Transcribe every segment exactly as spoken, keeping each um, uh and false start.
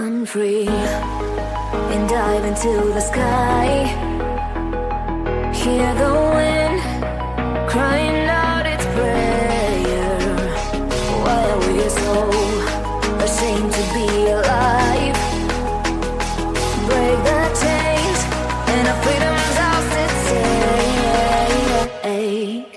run free and dive into the sky. Hear the wind crying out its prayer. Why are we so ashamed to be alive? Break the chains and our freedom's ours to take.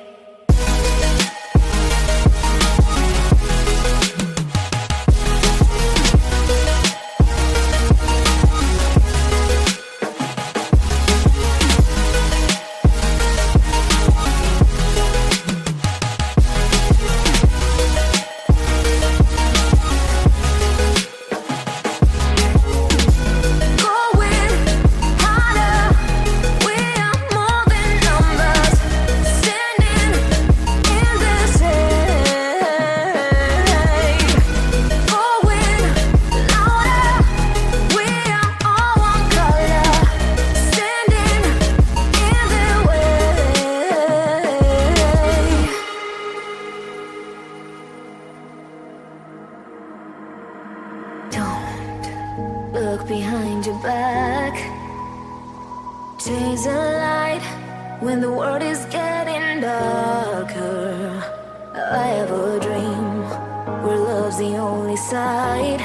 Look behind your back. Chase a light when the world is getting darker. I have a dream where love's the only side.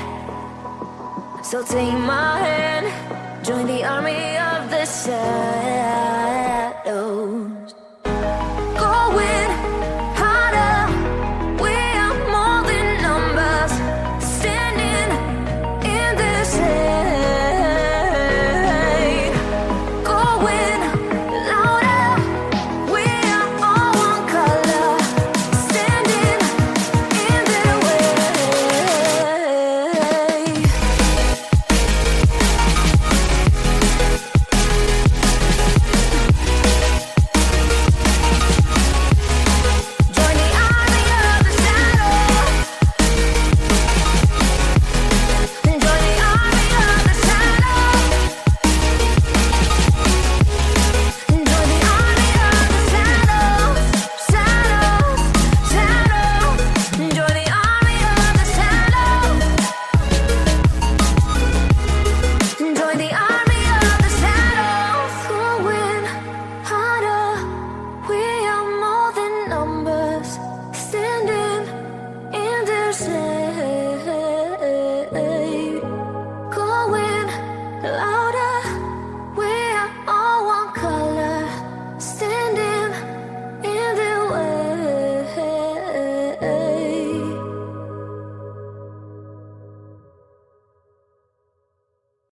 So take my hand, join the army of the side.